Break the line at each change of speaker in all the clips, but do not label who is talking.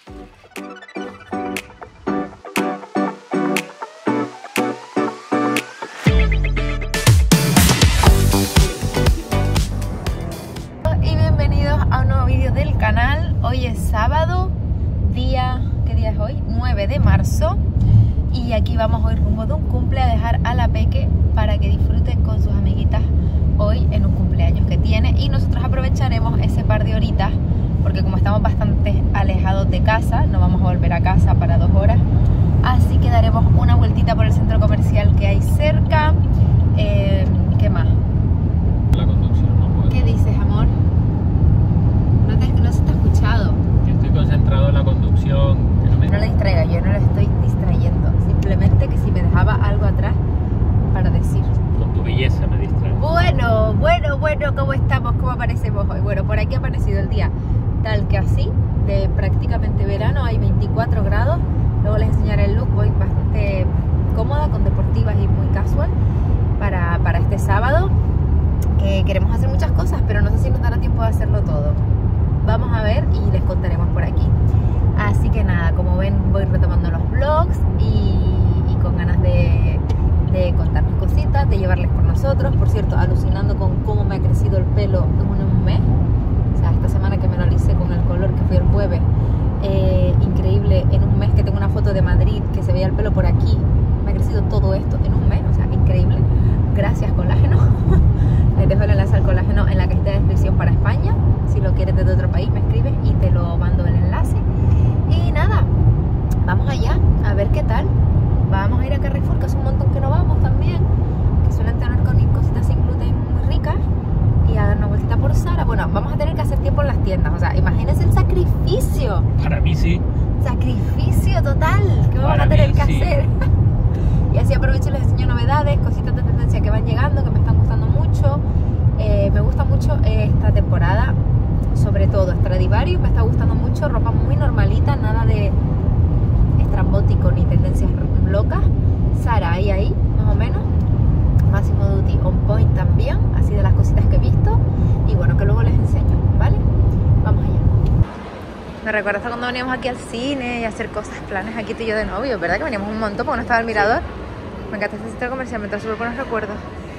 Y bienvenidos a un nuevo vídeo del canal. Hoy es sábado, ¿qué día es hoy? 9 de marzo. Y aquí vamos hoy rumbo de un cumple a dejar a la Peque para que disfruten con sus amiguitas hoy en un cumpleaños que tiene. Y nosotros aprovecharemos ese par de horitas porque como estamos bastante alejados de casa, no vamos a volver a casa para 2 horas. Así que daremos una vueltita por el centro comercial que hay cerca. ¿Qué más?
La conducción no puedo.
¿Qué dices, amor? No se te ha escuchado.
Yo estoy concentrado en la conducción.
No lo distraiga, yo no lo estoy distrayendo. Simplemente que si me dejaba algo atrás para decir.
Con tu belleza me distrae.
Bueno, ¿cómo estamos? ¿Cómo aparecemos hoy? Bueno, por aquí ha aparecido el día tal que así, de prácticamente verano, hay 24 grados. Luego les enseñaré el look, voy bastante cómoda, con deportivas y muy casual para este sábado. Queremos hacer muchas cosas, pero no sé si nos dará tiempo de hacerlo todo. Vamos a ver y les contaremos por aquí. Así que nada, como ven, voy retomando los vlogs y con ganas de contarles cositas, de llevarles por nosotros. Por cierto, alucinando con cómo me ha crecido el pelo en un mes. O sea, esta semana que me lo alicé con el color que fui el jueves. Increíble, en un mes que tengo una foto de Madrid que se veía el pelo por aquí. Me ha crecido todo esto en un mes, o sea, increíble. Gracias, colágeno. Les dejo el enlace al colágeno en la cajita de descripción para España. Si lo quieres desde otro país, me escribes y te lo mando el enlace. Y nada, vamos allá a ver qué tal. Vamos a ir a Carrefour, que es un montón que no vamos también, que suelen tener cositas sin gluten muy ricas, y a dar una vueltita por Zara. Bueno, vamos a tener que hacer tiempo en las tiendas. O sea, imagínense el sacrificio.
Para mí sí.
Sacrificio total que vamos a tener que hacer. Y así aprovecho y les enseño novedades, cositas de tendencia que van llegando, que me están gustando mucho. Me gusta mucho esta temporada, sobre todo Stradivarius, me está gustando mucho. Ropa muy normalita, nada de estrambótico ni tendencias locas. Zara ahí, más o menos. Massimo Dutti on point también, así de las cositas que he visto. Y bueno, que luego les enseño, ¿vale? Vamos allá. Me recuerda cuando veníamos aquí al cine y a hacer cosas, planes aquí tú y yo de novio, ¿verdad? Que veníamos un montón porque no estaba el mirador. Me encanta este centro comercial, me trae súper buenos recuerdos.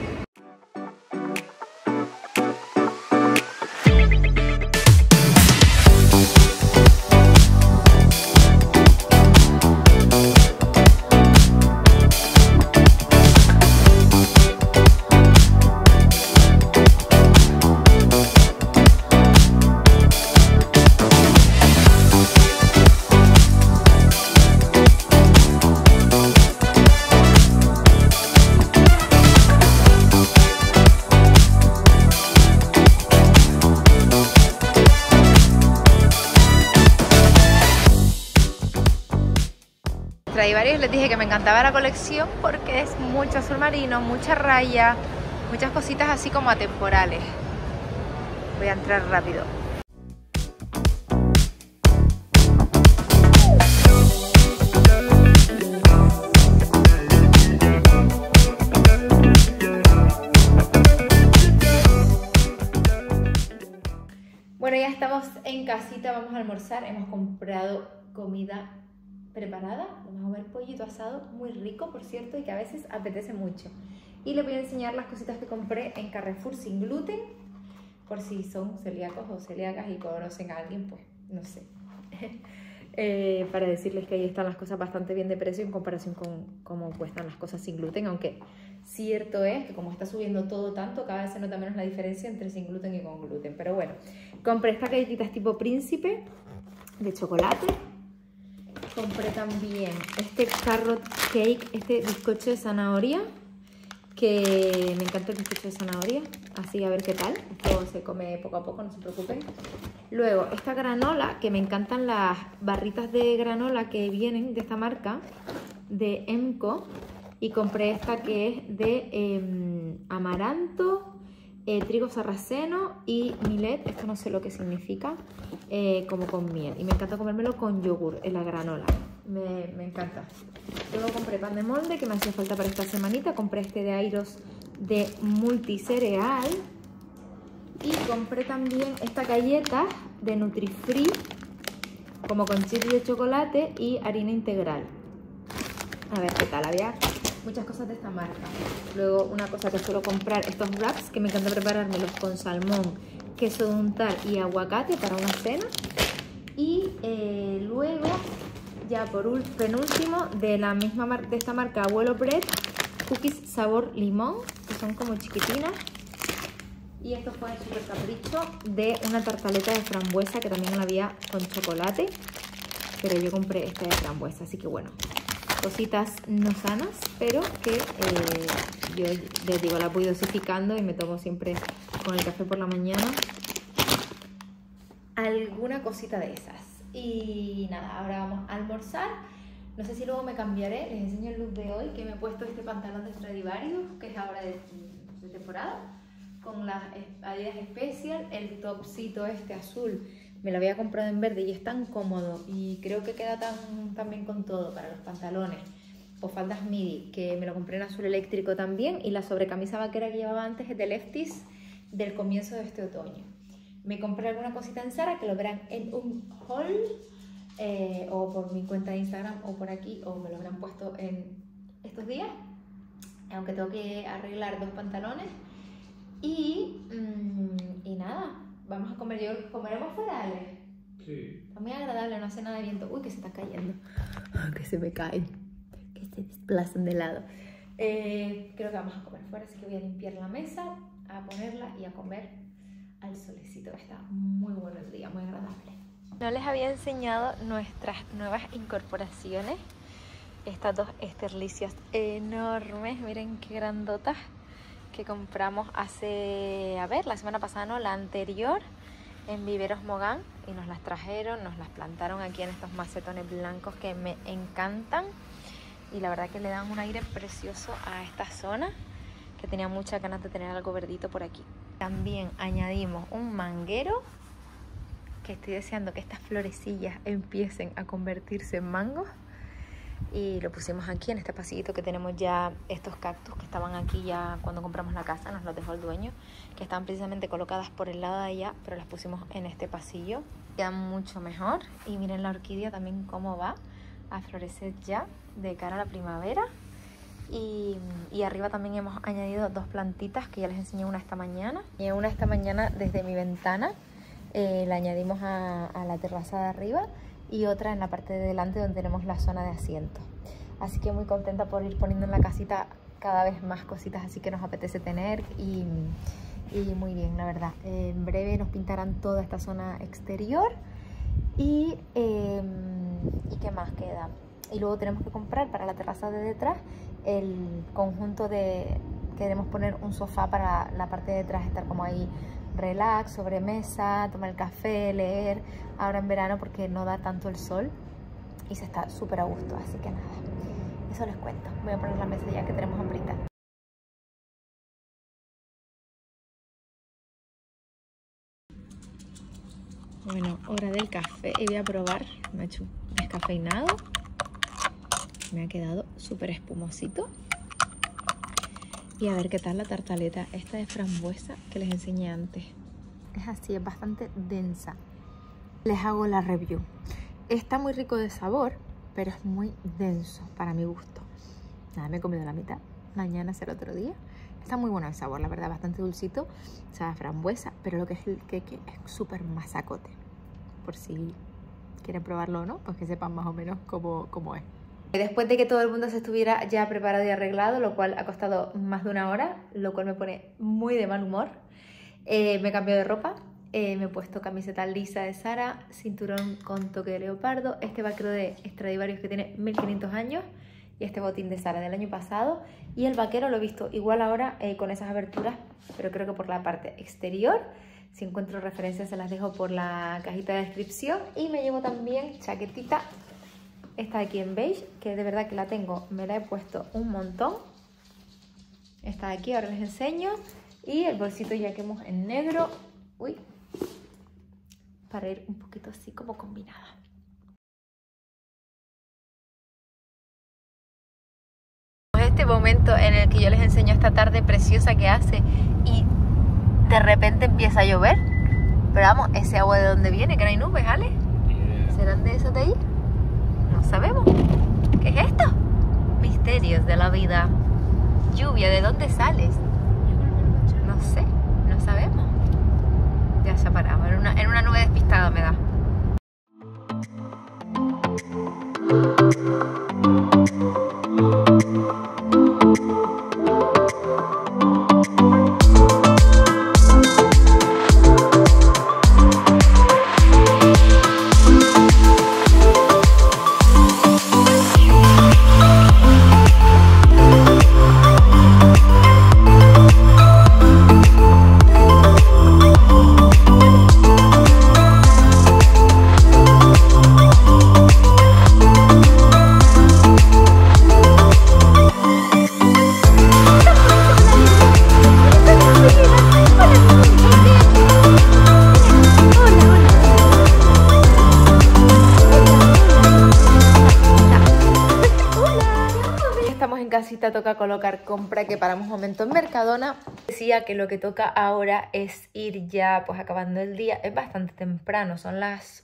Stradivarius, les dije que me encantaba la colección porque es mucho azul marino, mucha raya, muchas cositas así como atemporales. Voy a entrar rápido. Bueno, ya estamos en casita, vamos a almorzar. Hemos comprado comida preparada. Vamos a ver pollito asado, muy rico por cierto, y que a veces apetece mucho. Y les voy a enseñar las cositas que compré en Carrefour sin gluten, por si son celíacos o celíacas y conocen a alguien, pues no sé. Para decirles que ahí están las cosas bastante bien de precio en comparación con cómo cuestan las cosas sin gluten, aunque cierto es que como está subiendo todo tanto, cada vez se nota menos la diferencia entre sin gluten y con gluten. Pero bueno, compré estas galletitas tipo príncipe de chocolate. Compré también este carrot cake, este bizcocho de zanahoria, que me encanta el bizcocho de zanahoria, así a ver qué tal. Esto se come poco a poco, no se preocupen. Luego esta granola, que me encantan las barritas de granola que vienen de esta marca, de Emco. Y compré esta que es de amaranto, trigo sarraceno y millet, esto no sé lo que significa, como con miel. Y me encanta comérmelo con yogur en la granola, me encanta. Luego compré pan de molde que me hacía falta para esta semanita. Compré este de Airos de multicereal. Y compré también esta galleta de Nutrifree como con chips de chocolate y harina integral. A ver qué tal, había muchas cosas de esta marca. Luego una cosa que suelo comprar, estos wraps que me encanta preparármelos con salmón, queso de untar y aguacate para una cena. Y luego, ya por penúltimo, de la misma de esta marca Abuelo Bread, cookies sabor limón, que son como chiquitinas. Y esto fue el super capricho de una tartaleta de frambuesa que también la había con chocolate, pero yo compré esta de frambuesa, así que bueno, cositas no sanas, pero que yo les digo, la voy dosificando y me tomo siempre con el café por la mañana alguna cosita de esas. Y nada, ahora vamos a almorzar. No sé si luego me cambiaré, les enseño el look de hoy, que me he puesto este pantalón de Stradivarius, que es ahora de temporada, con las Adidas Special, el topcito este azul, me lo había comprado en verde y es tan cómodo y creo que queda tan bien con todo, para los pantalones o faldas midi, que me lo compré en azul eléctrico también. Y la sobrecamisa vaquera que llevaba antes es de Lefties, del comienzo de este otoño. Me compré alguna cosita en Zara, que lo verán en un haul, o por mi cuenta de Instagram o por aquí, o me lo habrán puesto en estos días, aunque tengo que arreglar 2 pantalones. Y nada, vamos a comer. Yo creo que comeremos fuera, Ale.
Sí.
Está muy agradable, no hace nada de viento. Uy, que se está cayendo, que se me cae, que se desplazan de lado. Creo que vamos a comer fuera, así que voy a limpiar la mesa, a ponerla y a comer al solecito. Está muy bueno el día, muy agradable. No les había enseñado nuestras nuevas incorporaciones. Estas 2 esterlicias enormes, miren qué grandotas, que compramos hace, a ver, la semana pasada, no, la anterior, en Viveros Mogán, y nos las trajeron, nos las plantaron aquí en estos macetones blancos que me encantan, y la verdad que le dan un aire precioso a esta zona, que tenía muchas ganas de tener algo verdito por aquí. También añadimos un manguero, que estoy deseando que estas florecillas empiecen a convertirse en mangos. Y lo pusimos aquí en este pasillito, que tenemos ya estos cactus que estaban aquí ya cuando compramos la casa, nos los dejó el dueño, que estaban precisamente colocadas por el lado de allá, pero las pusimos en este pasillo. Quedan mucho mejor. Y miren la orquídea también cómo va a florecer ya de cara a la primavera. Y arriba también hemos añadido 2 plantitas, que ya les enseñé una esta mañana. Y una esta mañana desde mi ventana la añadimos a la terraza de arriba, y otra en la parte de delante donde tenemos la zona de asiento. Así que muy contenta por ir poniendo en la casita cada vez más cositas así que nos apetece tener, y muy bien, la verdad. En breve nos pintarán toda esta zona exterior y ¿qué más queda? Y luego tenemos que comprar para la terraza de detrás el conjunto de... Queremos poner un sofá para la parte de detrás, estar como ahí relax, sobremesa, tomar el café, leer, ahora en verano porque no da tanto el sol y se está súper a gusto. Así que nada, eso les cuento. Voy a poner la mesa ya que tenemos hambrita. Bueno, hora del café y voy a probar. Me he hecho un descafeinado, me ha quedado súper espumosito. Y a ver qué tal la tartaleta esta de frambuesa que les enseñé antes. Es así, es bastante densa. Les hago la review. Está muy rico de sabor, pero es muy denso para mi gusto. Nada, me he comido la mitad. Mañana será otro día. Está muy bueno el sabor, la verdad, bastante dulcito. Sabe a frambuesa, pero lo que es el queque es súper masacote. Por si quieren probarlo o no, pues que sepan más o menos cómo es. Después de que todo el mundo se estuviera ya preparado y arreglado, lo cual ha costado más de 1 hora, lo cual me pone muy de mal humor, me he cambiado de ropa, me he puesto camiseta lisa de Zara, cinturón con toque de leopardo, este vaquero de Stradivarius que tiene 1500 años y este botín de Zara del año pasado, y el vaquero lo he visto igual ahora con esas aberturas, pero creo que por la parte exterior. Si encuentro referencias se las dejo por la cajita de descripción. Y me llevo también chaquetita, esta de aquí en beige, que de verdad que la tengo, me la he puesto un montón. Esta de aquí, ahora les enseño. Y el bolsito ya que hemos en negro, uy, para ir un poquito así como combinada. Este momento en el que yo les enseño esta tarde preciosa que hace y de repente empieza a llover. Pero vamos, ese agua de dónde viene, que no hay nubes, ¿vale? ¿Serán de esos de ahí? No sabemos. ¿Qué es esto? Misterios de la vida. Lluvia, ¿de dónde sales? No sé, no sabemos. Ya se ha parado, en una nube despistada me da. Casita toca colocar compra, que paramos un momento en Mercadona. Decía que lo que toca ahora es ir ya pues acabando el día. Es bastante temprano, son las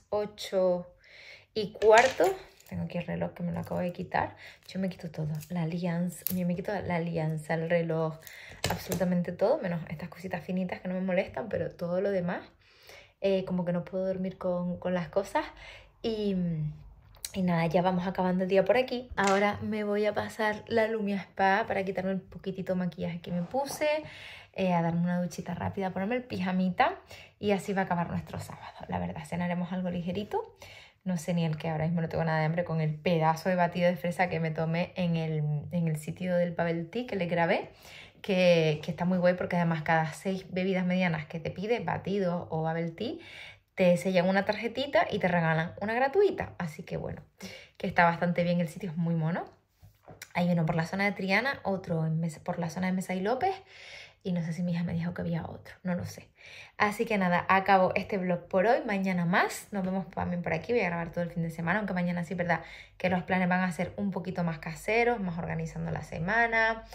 8:15. Tengo aquí el reloj que me lo acabo de quitar. Yo me quito todo, la alianza, me quito la alianza, el reloj, absolutamente todo, menos estas cositas finitas que no me molestan, pero todo lo demás, como que no puedo dormir con las cosas. Y nada, ya vamos acabando el día por aquí. Ahora me voy a pasar la Lumia Spa para quitarme el poquitito maquillaje que me puse, a darme una duchita rápida, ponerme el pijamita y así va a acabar nuestro sábado. La verdad, cenaremos algo ligerito. No sé ni el que, ahora mismo no tengo nada de hambre, con el pedazo de batido de fresa que me tomé en el sitio del Bubble Tea que le grabé. Que está muy guay porque además cada 6 bebidas medianas que te pide, batido o Bubble Tea, te sellan una tarjetita y te regalan una gratuita. Así que bueno, que está bastante bien el sitio, es muy mono. Hay uno por la zona de Triana, otro por la zona de Mesa y López. Y no sé si mi hija me dijo que había otro, no lo sé. Así que nada, acabo este vlog por hoy. Mañana más, nos vemos también por aquí. Voy a grabar todo el fin de semana, aunque mañana sí, verdad, que los planes van a ser un poquito más caseros, más organizando la semana.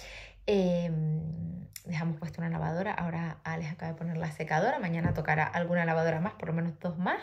Dejamos puesta una lavadora, ahora Alex acaba de poner la secadora, mañana tocará alguna lavadora más, por lo menos 2 más.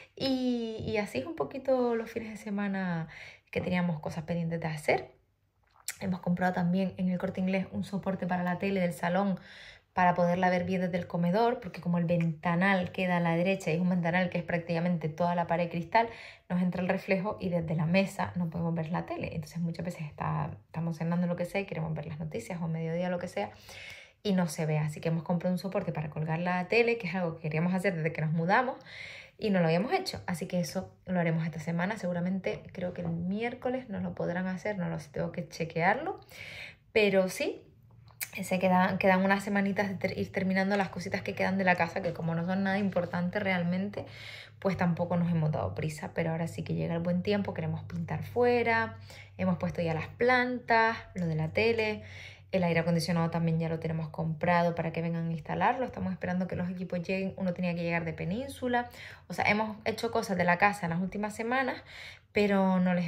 Y así es un poquito los fines de semana que teníamos cosas pendientes de hacer. Hemos comprado también en el Corte Inglés un soporte para la tele del salón para poderla ver bien desde el comedor, porque como el ventanal queda a la derecha y es un ventanal que es prácticamente toda la pared de cristal, nos entra el reflejo y desde la mesa no podemos ver la tele. Entonces muchas veces estamos cenando lo que sea y queremos ver las noticias o mediodía lo que sea y no se ve. Así que hemos comprado un soporte para colgar la tele, que es algo que queríamos hacer desde que nos mudamos y no lo habíamos hecho. Así que eso lo haremos esta semana. Seguramente creo que el miércoles nos lo podrán hacer, no lo sé, tengo que chequearlo. Pero sí, se quedan unas semanitas de ir terminando las cositas que quedan de la casa, que como no son nada importante realmente, pues tampoco nos hemos dado prisa. Pero ahora sí que llega el buen tiempo, queremos pintar fuera, hemos puesto ya las plantas, lo de la tele, el aire acondicionado también ya lo tenemos comprado para que vengan a instalarlo. Estamos esperando que los equipos lleguen, uno tenía que llegar de Península. O sea, hemos hecho cosas de la casa en las últimas semanas, pero no les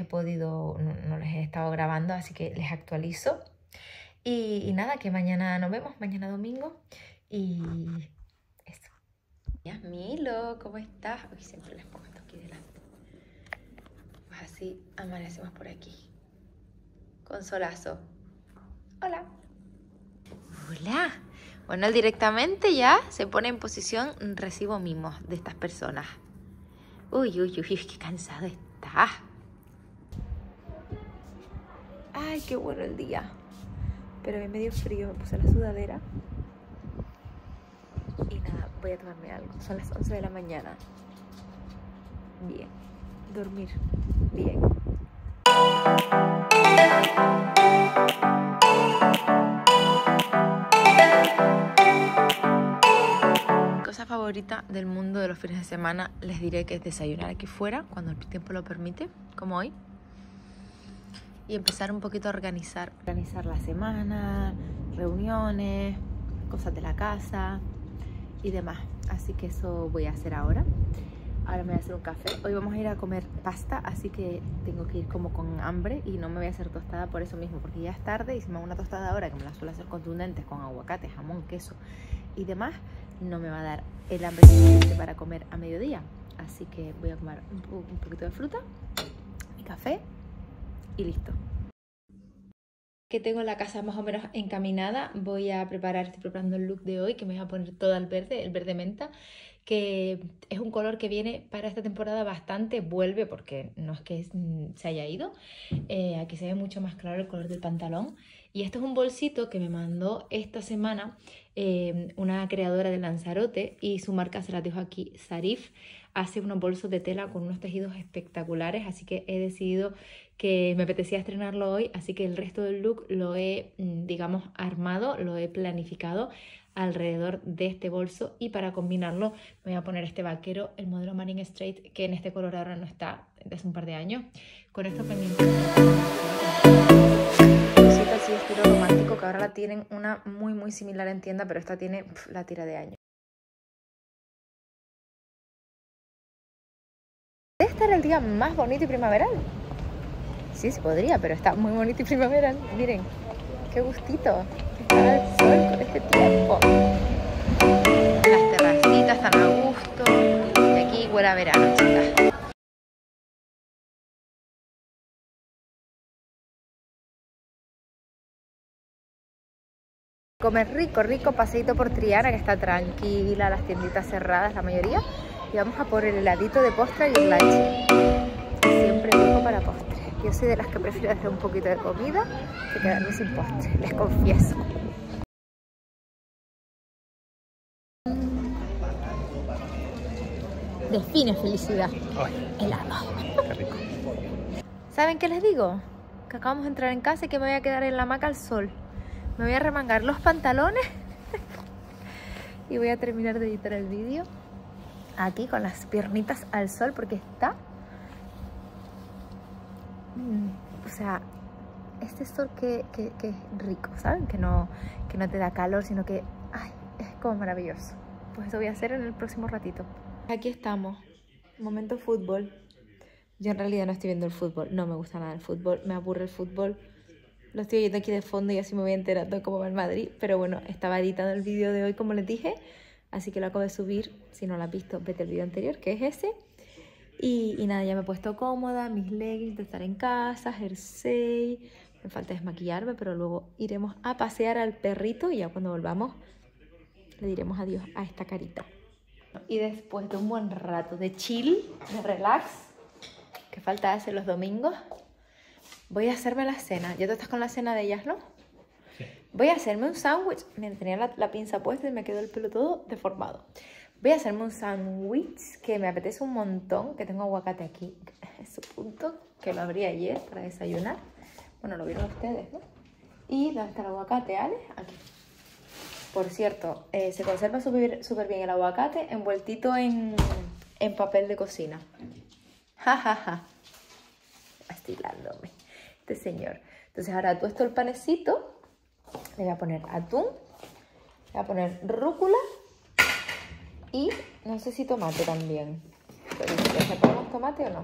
he estado grabando, así que les actualizo. Y nada, que mañana nos vemos, mañana domingo. Y eso. Yasmilo, ¿cómo estás? Uy, siempre les pongo esto aquí delante. Pues así amanecemos por aquí. Con solazo. Hola. Hola. Bueno, él directamente ya se pone en posición recibo mimos de estas personas. Uy, uy, uy, qué cansado está. Ay, qué bueno el día. Pero me dio frío, me puse la sudadera. Y nada, voy a tomarme algo. Son las 11 de la mañana. Bien. Dormir. Bien. Cosa favorita del mundo de los fines de semana, les diré que es desayunar aquí fuera, cuando el tiempo lo permite, como hoy. Y empezar un poquito a organizar la semana, reuniones, cosas de la casa y demás. Así que eso voy a hacer ahora. Ahora me voy a hacer un café. Hoy vamos a ir a comer pasta, así que tengo que ir como con hambre y no me voy a hacer tostada por eso mismo, porque ya es tarde y si me hago una tostada ahora, que me la suelo hacer contundentes con aguacate, jamón, queso y demás, no me va a dar el hambre suficiente para comer a mediodía. así que voy a comer un poquito de fruta, mi café y listo. Que tengo la casa más o menos encaminada, estoy preparando el look de hoy, que me voy a poner todo el verde menta, que es un color que viene para esta temporada bastante, vuelve porque no es que se haya ido. Aquí se ve mucho más claro el color del pantalón. Y esto es un bolsito que me mandó esta semana una creadora de Lanzarote, y su marca se la dejo aquí, Sarif. Hace unos bolsos de tela con unos tejidos espectaculares, así que he decidido que me apetecía estrenarlo hoy, así que el resto del look lo he, digamos, armado, lo he planificado alrededor de este bolso, y para combinarlo me voy a poner este vaquero, el modelo Marine Straight, que en este color ahora no está desde hace un par de años, con estos pendientes. Así estilo romántico, que ahora la tienen una muy similar en tienda, pero esta tiene la tira de años. Este era el día más bonito y primaveral. Sí, se podría, pero está muy bonito y primaveral. Miren, qué gustito estar al sol con este tiempo. Las terracitas están a gusto. Y aquí huele a verano, chicas. Comer rico, paseíto por Triana, que está tranquila, las tienditas cerradas, la mayoría. Y vamos a por el heladito de postre y el lunch. Siempre rico para postre. Yo soy de las que prefiero hacer un poquito de comida que quedarme sin postre, les confieso. Define felicidad. Helado.
Qué rico.
¿Saben qué les digo? Que acabamos de entrar en casa y que me voy a quedar en la hamaca al sol. Me voy a remangar los pantalones y voy a terminar de editar el vídeo aquí con las piernitas al sol, porque está... o sea, este sol que es rico, ¿saben? Que no te da calor, sino que ay, es como maravilloso. Pues eso voy a hacer en el próximo ratito. Aquí estamos, momento fútbol. Yo en realidad no estoy viendo el fútbol, no me gusta nada el fútbol, me aburre el fútbol. Lo estoy viendo aquí de fondo y así me voy enterando de cómo va el Madrid. Pero bueno, estaba editado el vídeo de hoy, como les dije, así que lo acabo de subir. Si no lo has visto, vete al vídeo anterior, que es ese. Y nada, ya me he puesto cómoda, mis leggings de estar en casa, jersey. Me falta desmaquillarme, pero luego iremos a pasear al perrito y ya cuando volvamos le diremos adiós a esta carita. Y después de un buen rato de chill, de relax, que falta hacer los domingos, voy a hacerme la cena. ¿Ya tú estás con la cena de ellas, no?
Sí.
Voy a hacerme un sándwich. Me tenía la pinza puesta y me quedó el pelo todo deformado. Voy a hacerme un sándwich que me apetece un montón, que tengo aguacate aquí, en su punto, que lo abrí ayer para desayunar. Bueno, lo vieron ustedes, ¿no? Y ¿dónde está el aguacate, Ale? Aquí. Por cierto, se conserva súper bien el aguacate envueltito en papel de cocina. Ja, ja, ja. Estilándome este señor. Entonces ahora tuesto el panecito, le voy a poner atún, le voy a poner rúcula y no sé si tomate también. Pero ¿le ponemos tomate o no?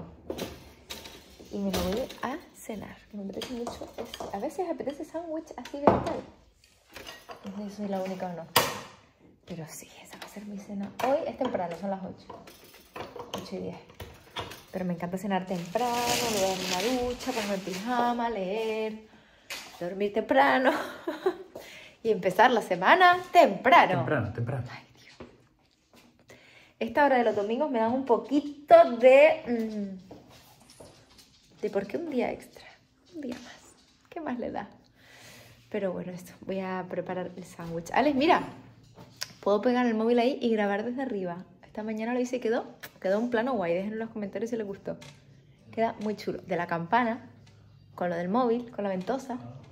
Y me lo voy a cenar, que me apetece mucho. A veces apetece sándwich así vegetal. No sé si soy la única o no. Pero sí, esa va a ser mi cena. Hoy es temprano, son las 8:10. Pero me encanta cenar temprano, luego darme una ducha, ponerme pijama, leer, dormir temprano y empezar la semana temprano.
Temprano.
Ay, Dios. Esta hora de los domingos me dan un poquito de ¿por qué un día extra? Un día más. ¿Qué más le da? Pero bueno, esto. Voy a preparar el sándwich. Alex, mira. Puedo pegar el móvil ahí y grabar desde arriba. Esta mañana lo hice y quedó un plano guay. Déjenlo en los comentarios si les gustó. Queda muy chulo. De la campana, con lo del móvil, con la ventosa.